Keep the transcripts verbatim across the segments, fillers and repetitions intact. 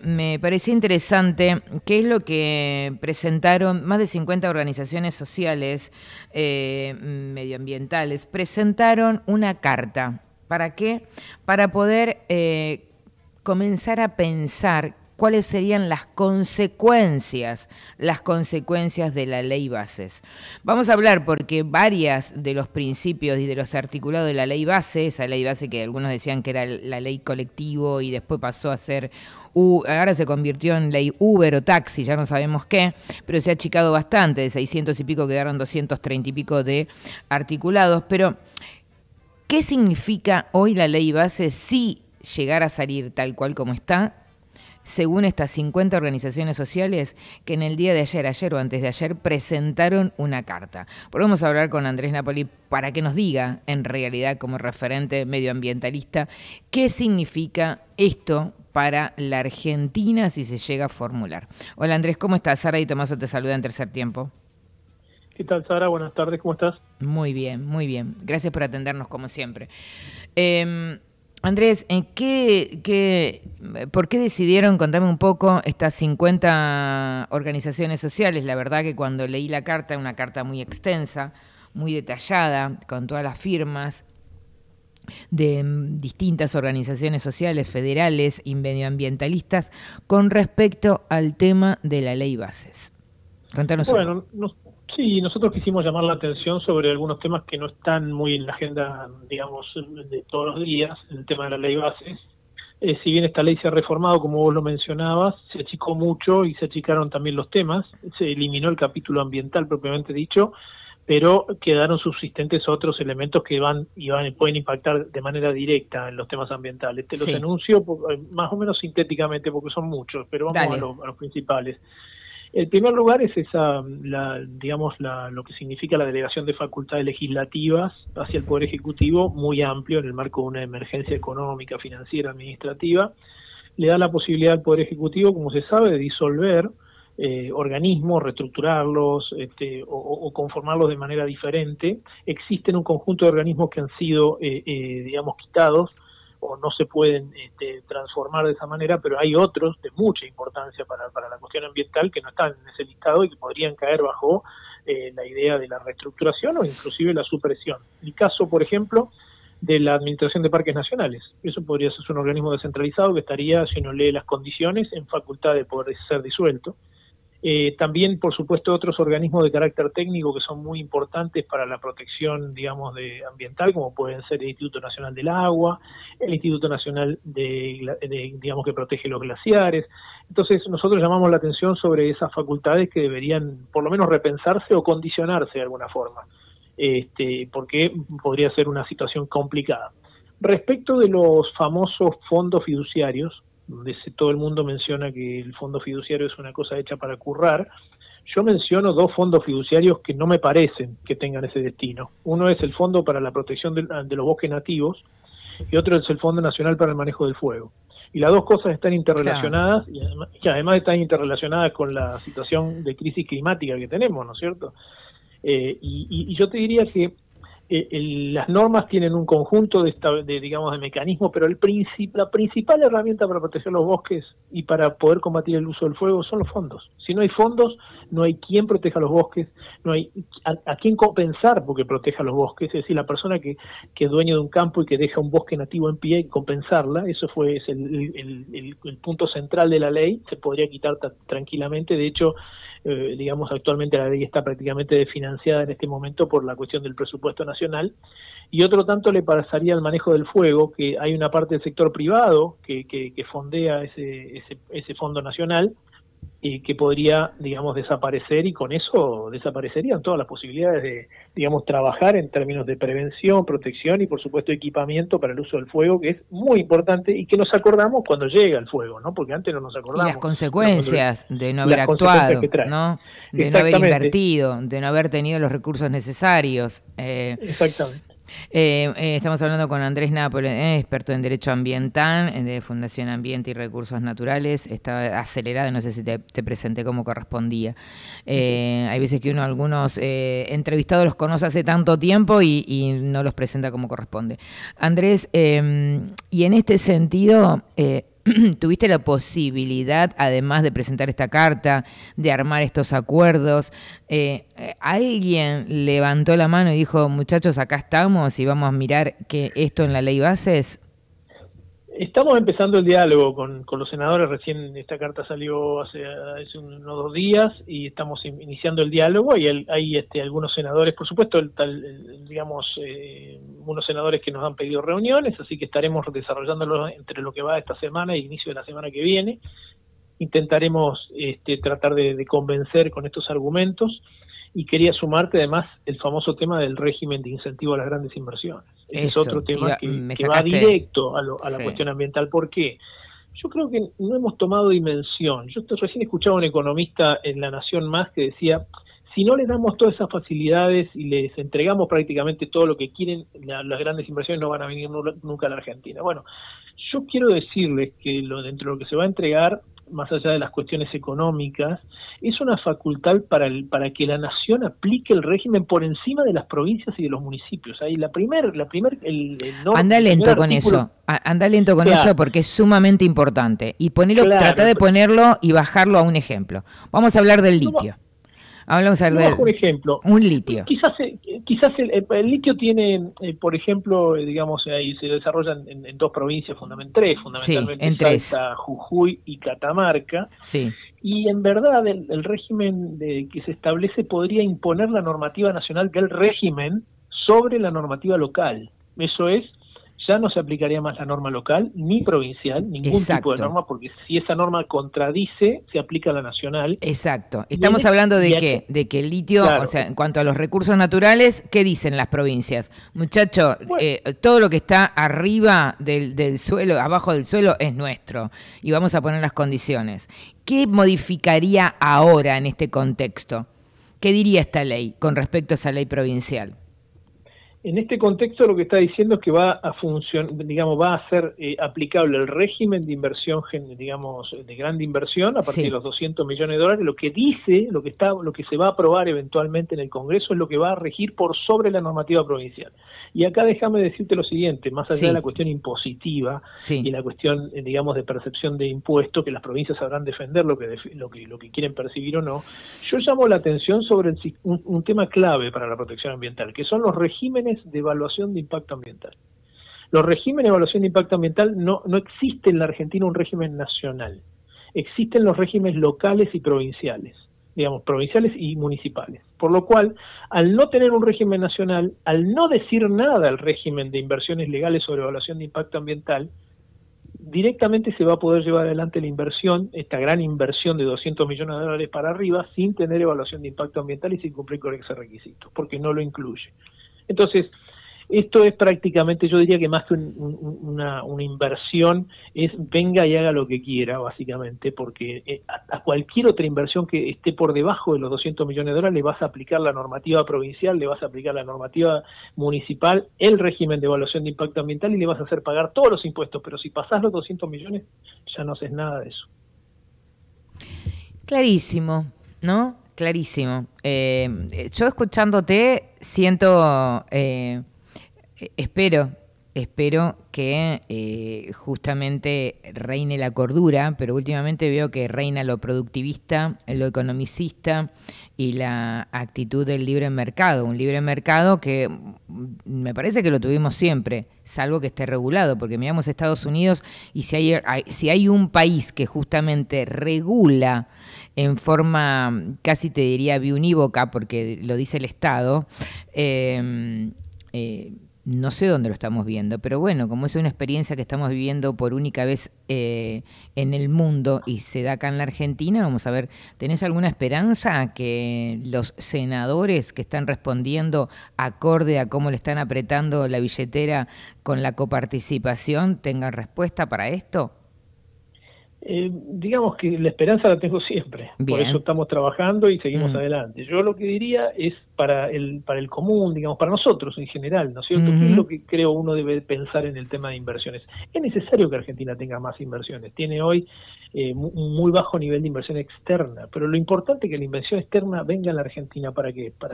me parecía interesante qué es lo que presentaron más de cincuenta organizaciones sociales eh, medioambientales. Presentaron una carta. ¿Para qué? Para poder eh, comenzar a pensar cuáles serían las consecuencias, las consecuencias de la ley bases. Vamos a hablar porque varias de los principios y de los articulados de la ley base, esa ley base que algunos decían que era la ley colectivo y después pasó a ser, uh, ahora se convirtió en ley Uber o taxi, ya no sabemos qué, pero se ha achicado bastante, de seiscientos y pico quedaron doscientos treinta y pico de articulados, pero ¿qué significa hoy la ley base si llegara a salir tal cual como está? Según estas cincuenta organizaciones sociales que en el día de ayer, ayer o antes de ayer, presentaron una carta. Volvemos a hablar con Andrés Napoli para que nos diga, en realidad, como referente medioambientalista, qué significa esto para la Argentina si se llega a formular. Hola Andrés, ¿cómo estás? Sara y Tomaso te saludan en Tercer Tiempo. ¿Qué tal, Sara? Buenas tardes, ¿cómo estás? Muy bien, muy bien. Gracias por atendernos como siempre. Eh, Andrés, ¿en qué, qué, ¿por qué decidieron, contame un poco, estas cincuenta organizaciones sociales? La verdad que cuando leí la carta, una carta muy extensa, muy detallada, con todas las firmas de distintas organizaciones sociales, federales y medioambientalistas, con respecto al tema de la ley bases. Contanos un poco. Bueno, no, sí, nosotros quisimos llamar la atención sobre algunos temas que no están muy en la agenda, digamos, de todos los días, el tema de la ley bases. Eh, si bien esta ley se ha reformado, como vos lo mencionabas, se achicó mucho y se achicaron también los temas, se eliminó el capítulo ambiental propiamente dicho, pero quedaron subsistentes otros elementos que van y van pueden impactar de manera directa en los temas ambientales. Te los Sí. enuncio más o menos sintéticamente porque son muchos, pero vamos a, lo, a los principales. El primer lugar es esa, la, digamos, la, lo que significa la delegación de facultades legislativas hacia el Poder Ejecutivo, muy amplio en el marco de una emergencia económica, financiera, administrativa. Le da la posibilidad al Poder Ejecutivo, como se sabe, de disolver eh, organismos, reestructurarlos este, o, o conformarlos de manera diferente. Existen un conjunto de organismos que han sido, eh, eh, digamos, quitados o no se pueden este, transformar de esa manera, pero hay otros de mucha importancia para, para la cuestión ambiental que no están en ese listado y que podrían caer bajo eh, la idea de la reestructuración o inclusive la supresión. El caso, por ejemplo, de la Administración de Parques Nacionales. Eso podría ser un organismo descentralizado que estaría, si uno lee las condiciones, en facultad de poder ser disuelto. Eh, también, por supuesto, otros organismos de carácter técnico que son muy importantes para la protección, digamos, de ambiental, como pueden ser el Instituto Nacional del Agua, el Instituto Nacional de, de digamos, que protege los glaciares. Entonces, nosotros llamamos la atención sobre esas facultades que deberían, por lo menos, repensarse o condicionarse de alguna forma, este, porque podría ser una situación complicada. Respecto de los famosos fondos fiduciarios, donde todo el mundo menciona que el fondo fiduciario es una cosa hecha para currar, yo menciono dos fondos fiduciarios que no me parecen que tengan ese destino. Uno es el Fondo para la Protección de, de los Bosques Nativos y otro es el Fondo Nacional para el Manejo del Fuego. Y las dos cosas están interrelacionadas, claro, y, además, y además están interrelacionadas con la situación de crisis climática que tenemos, ¿no es cierto? Eh, y, y, y yo te diría que Eh, el, las normas tienen un conjunto de, esta, de digamos de mecanismos, pero el princip, la principal herramienta para proteger los bosques y para poder combatir el uso del fuego son los fondos. Si no hay fondos, no hay quien proteja los bosques, no hay a, a quién compensar porque proteja los bosques. Es decir, la persona que, que es dueño de un campo y que deja un bosque nativo en pie y compensarla, eso fue es el, el, el, el punto central de la ley, se podría quitar tranquilamente. De hecho, Eh, digamos, actualmente la ley está prácticamente desfinanciada en este momento por la cuestión del presupuesto nacional, y otro tanto le pasaría al manejo del fuego, que hay una parte del sector privado que, que, que fondea ese, ese, ese fondo nacional, y que podría, digamos, desaparecer, y con eso desaparecerían todas las posibilidades de, digamos, trabajar en términos de prevención, protección y, por supuesto, equipamiento para el uso del fuego, que es muy importante y que nos acordamos cuando llega el fuego, ¿no? Porque antes no nos acordamos. Y las consecuencias cuando, de no haber actuado, ¿no? De no haber Exactamente. invertido, de no haber tenido los recursos necesarios. Eh, Exactamente. Eh, eh, estamos hablando con Andrés Napoli, eh, experto en Derecho Ambiental, eh, de Fundación Ambiente y Recursos Naturales. Está acelerado, no sé si te, te presenté como correspondía. Eh, hay veces que uno, algunos eh, entrevistados los conoce hace tanto tiempo y, y no los presenta como corresponde. Andrés, eh, y en este sentido, eh, tuviste la posibilidad, además de presentar esta carta, de armar estos acuerdos, eh, ¿alguien levantó la mano y dijo, muchachos, acá estamos y vamos a mirar que esto en la ley bases? Estamos empezando el diálogo con, con los senadores, recién esta carta salió hace, hace unos dos días y estamos iniciando el diálogo y el, hay este, algunos senadores, por supuesto, el, el, digamos, eh, unos senadores que nos han pedido reuniones, así que estaremos desarrollándolo entre lo que va esta semana y inicio de la semana que viene. Intentaremos este, tratar de, de convencer con estos argumentos y quería sumarte además el famoso tema del régimen de incentivo a las grandes inversiones. Ese es otro tema que, que va directo a, lo, a la sí. cuestión ambiental. ¿Por qué? Yo creo que no hemos tomado dimensión. Yo recién escuchaba a un economista en La Nación Más que decía, si no les damos todas esas facilidades y les entregamos prácticamente todo lo que quieren, la, las grandes inversiones no van a venir nunca a la Argentina. Bueno, yo quiero decirles que lo, dentro de lo que se va a entregar, más allá de las cuestiones económicas, es una facultad para el, para que la nación aplique el régimen por encima de las provincias y de los municipios. Ahí la primer, la primer, el, el norte, anda lento con artículo, eso, anda lento con claro, eso porque es sumamente importante. Y ponerlo, claro, trata de ponerlo y bajarlo a un ejemplo. Vamos a hablar del litio. Hablamos a ver del, un ejemplo. Un litio. Quizás, quizás el, el litio tiene, eh, por ejemplo, eh, digamos, ahí se desarrolla en, en dos provincias, fundamentalmente tres, fundamentalmente, sí, en tres. Salta, Jujuy y Catamarca. Sí. Y en verdad el, el régimen de, que se establece podría imponer la normativa nacional del régimen sobre la normativa local. Eso es, ya no se aplicaría más la norma local ni provincial, ningún Exacto. tipo de norma, porque si esa norma contradice, se aplica la nacional. Exacto. Estamos hablando de que, de que el litio, claro. o sea, en cuanto a los recursos naturales, ¿qué dicen las provincias? Muchacho, bueno. eh, todo lo que está arriba del, del suelo, abajo del suelo, es nuestro y vamos a poner las condiciones. ¿Qué modificaría ahora en este contexto? ¿Qué diría esta ley con respecto a esa ley provincial? En este contexto lo que está diciendo es que va a funcionar, digamos, va a ser eh, aplicable el régimen de inversión, digamos, de grande inversión a partir sí. de los doscientos millones de dólares. Lo que dice, lo que está, lo que se va a aprobar eventualmente en el Congreso es lo que va a regir por sobre la normativa provincial. Y acá déjame decirte lo siguiente, más allá sí. de la cuestión impositiva sí. y la cuestión, digamos, de percepción de impuestos, que las provincias sabrán defender lo que lo que lo que quieren percibir o no, yo llamo la atención sobre el, un, un tema clave para la protección ambiental, que son los regímenes de evaluación de impacto ambiental. Los regímenes de evaluación de impacto ambiental no, no existe en la Argentina un régimen nacional. Existen los regímenes locales y provinciales, digamos, provinciales y municipales. Por lo cual, al no tener un régimen nacional, al no decir nada al régimen de inversiones legales sobre evaluación de impacto ambiental, directamente se va a poder llevar adelante la inversión, esta gran inversión de doscientos millones de dólares para arriba, sin tener evaluación de impacto ambiental y sin cumplir con ese requisito, porque no lo incluye. Entonces, esto es prácticamente, yo diría que más que un, un, una, una inversión, es venga y haga lo que quiera, básicamente, porque eh, a, a cualquier otra inversión que esté por debajo de los doscientos millones de dólares le vas a aplicar la normativa provincial, le vas a aplicar la normativa municipal, el régimen de evaluación de impacto ambiental y le vas a hacer pagar todos los impuestos, pero si pasás los doscientos millones ya no haces nada de eso. Clarísimo, ¿no? Clarísimo. Eh, yo escuchándote siento, eh, espero, espero que eh, justamente reine la cordura, pero últimamente veo que reina lo productivista, lo economicista y la actitud del libre mercado. Un libre mercado que me parece que lo tuvimos siempre, salvo que esté regulado, porque miramos Estados Unidos y si hay, hay, si hay un país que justamente regula en forma, casi te diría biunívoca, porque lo dice el Estado, eh, eh, no sé dónde lo estamos viendo, pero bueno, como es una experiencia que estamos viviendo por única vez eh, en el mundo y se da acá en la Argentina, vamos a ver, ¿tenés alguna esperanza que los senadores que están respondiendo acorde a cómo le están apretando la billetera con la coparticipación tengan respuesta para esto? Eh, digamos que la esperanza la tengo siempre, Bien. Por eso estamos trabajando y seguimos mm. adelante. Yo lo que diría es para el para el común, digamos, para nosotros en general, ¿no es cierto? Uh-huh. ¿Qué es lo que creo uno debe pensar en el tema de inversiones? Es necesario que Argentina tenga más inversiones. Tiene hoy eh, un muy bajo nivel de inversión externa, pero lo importante es que la inversión externa venga a la Argentina. ¿Para qué? Para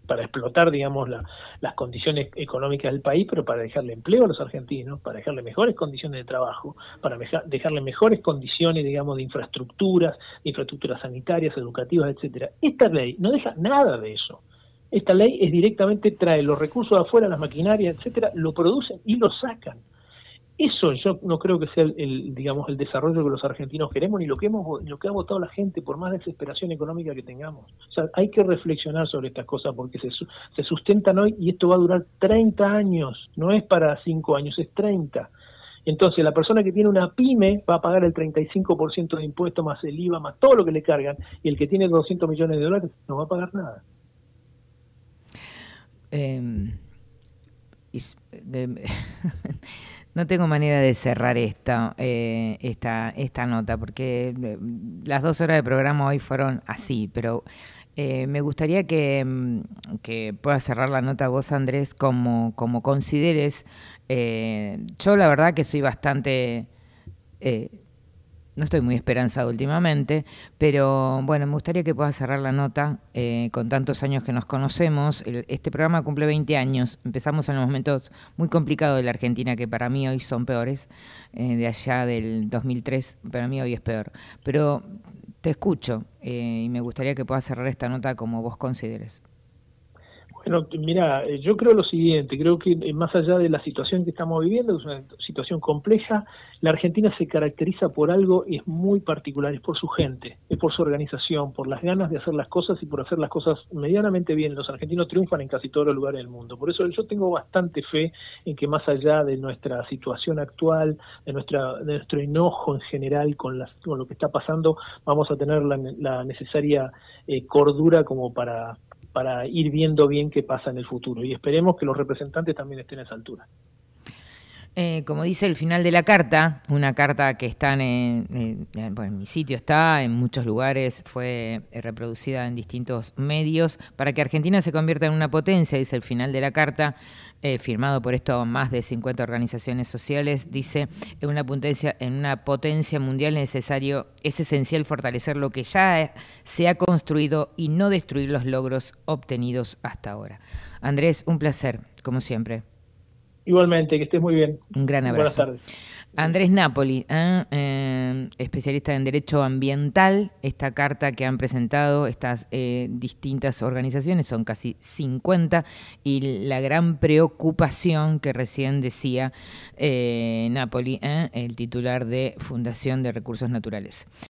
para explotar, digamos, la, las condiciones económicas del país, pero para dejarle empleo a los argentinos, para dejarle mejores condiciones de trabajo, para meja, dejarle mejores condiciones, digamos, de infraestructuras, de infraestructuras sanitarias, educativas, etcétera. Esta ley no deja nada de eso. Esta ley es directamente, trae los recursos de afuera, las maquinarias, etcétera, lo producen y lo sacan. Eso yo no creo que sea el, el, digamos, el desarrollo que los argentinos queremos, ni lo que hemos, ni lo que ha votado la gente, por más desesperación económica que tengamos. O sea, hay que reflexionar sobre estas cosas porque se, se sustentan hoy y esto va a durar treinta años, no es para cinco años, es treinta. Entonces, la persona que tiene una pyme va a pagar el treinta y cinco por ciento de impuesto, más el I V A, más todo lo que le cargan, y el que tiene doscientos millones de dólares no va a pagar nada. Eh, de, no tengo manera de cerrar esta, eh, esta, esta nota, porque las dos horas de programa hoy fueron así, pero eh, me gustaría que, que puedas cerrar la nota vos, Andrés, como, como consideres. Eh, yo la verdad que soy bastante... Eh, No estoy muy esperanzada últimamente, pero bueno, me gustaría que puedas cerrar la nota eh, con tantos años que nos conocemos. El, este programa cumple veinte años. Empezamos en los momentos muy complicados de la Argentina, que para mí hoy son peores, eh, de allá del dos mil tres, para mí hoy es peor. Pero te escucho eh, y me gustaría que puedas cerrar esta nota como vos consideres. Bueno, mira, yo creo lo siguiente, creo que más allá de la situación que estamos viviendo, es una situación compleja, la Argentina se caracteriza por algo, es muy particular, es por su gente, es por su organización, por las ganas de hacer las cosas y por hacer las cosas medianamente bien. Los argentinos triunfan en casi todos los lugares del mundo, por eso yo tengo bastante fe en que más allá de nuestra situación actual, de, nuestra, de nuestro enojo en general con, las, con lo que está pasando, vamos a tener la, la necesaria eh, cordura como para... para ir viendo bien qué pasa en el futuro. Y esperemos que los representantes también estén a esa altura. Eh, como dice el final de la carta, una carta que está en, en, en, bueno, en mi sitio está, en muchos lugares, fue reproducida en distintos medios, para que Argentina se convierta en una potencia, dice el final de la carta, eh, firmado por esto más de cincuenta organizaciones sociales, dice, en una potencia, en una potencia mundial necesario, es esencial fortalecer lo que ya se ha construido y no destruir los logros obtenidos hasta ahora. Andrés, un placer, como siempre. Igualmente, que estés muy bien. Un gran abrazo. Buenas tardes. Andrés Napoli, ¿eh? Eh, especialista en Derecho Ambiental, esta carta que han presentado estas eh, distintas organizaciones, son casi cincuenta, y la gran preocupación que recién decía eh, Napoli, ¿eh? el titular de Fundación de Recursos Naturales.